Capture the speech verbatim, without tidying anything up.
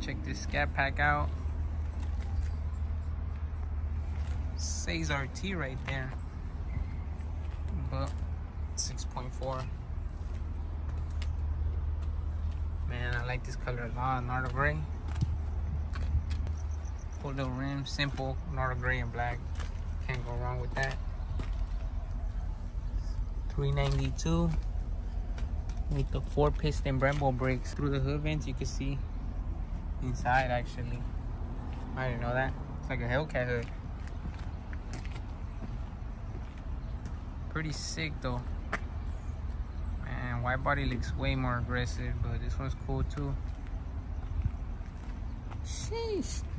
Check this Scatpack out. Says R T right there, but six point four. Man, I like this color a lot, Nardo Gray. Cool little rim, simple, Nardo Gray and black. Can't go wrong with that. three ninety-two with the four piston Brembo brakes. Through the hood vents, you can see inside actually. I didn't know that. It's like a Hellcat hood. Pretty sick though. Man, wide body looks way more aggressive, but this one's cool too. Sheesh.